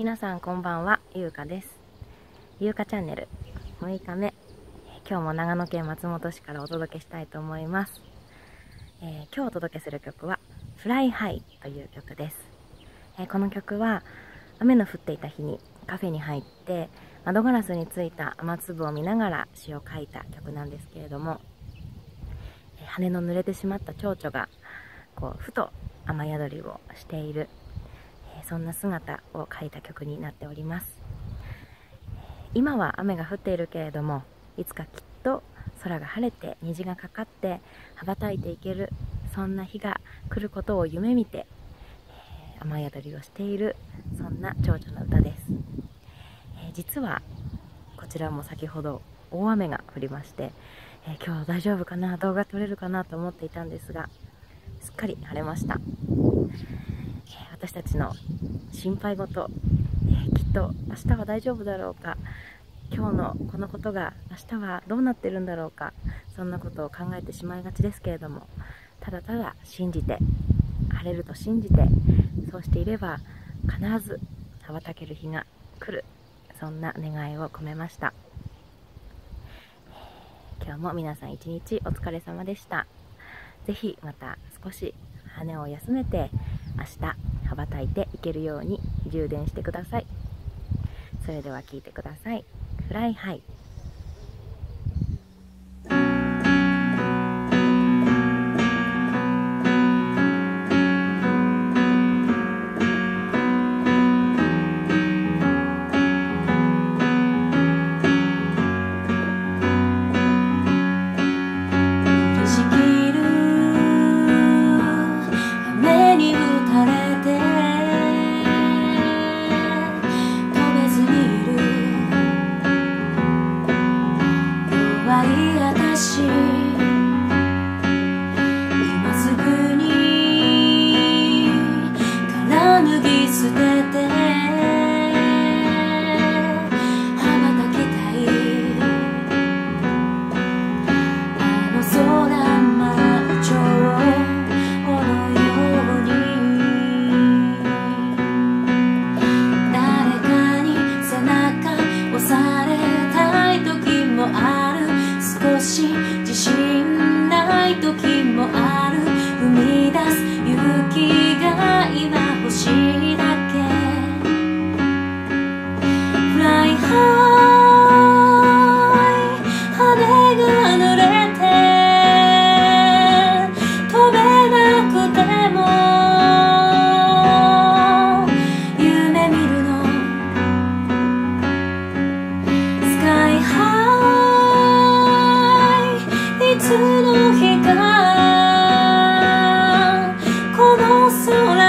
皆さんこんばんは、ゆうかです。ゆうかチャンネル6日目、今日も長野県松本市からお届けしたいと思います。今日お届けする曲はフライハイという曲です。この曲は雨の降っていた日にカフェに入って窓ガラスについた雨粒を見ながら詩を書いた曲なんですけれども、羽の濡れてしまった蝶々がふと雨宿りをしている、そんな姿を書いた曲になっております。今は雨が降っているけれども、いつかきっと空が晴れて虹がかかって羽ばたいていける、そんな日が来ることを夢見て雨宿りをしている、そんな蝶々の歌です。実はこちらも先ほど大雨が降りまして、今日大丈夫かな、動画撮れるかなと思っていたんですが、すっかり晴れました。私たちの心配事、きっと明日は大丈夫だろうか、今日のこのことが明日はどうなってるんだろうか、そんなことを考えてしまいがちですけれども、ただただ信じて、晴れると信じて、そうしていれば必ず羽ばたける日が来る、そんな願いを込めました。今日も皆さん一日お疲れ様でした。ぜひまた少し羽を休めて明日羽ばたいていけるように充電してください。それでは聴いてください。フライハイ。 今すぐにから脱ぎ捨てて羽ばたきたい、あの空舞う蝶のように、誰かに背中押されたい時もある、少し自信ない時もある、踏み出す勇気が今欲しいだけ。フライハイ、羽が濡れて飛べなくても夢見るの、スカイハイ、いつの日かこの空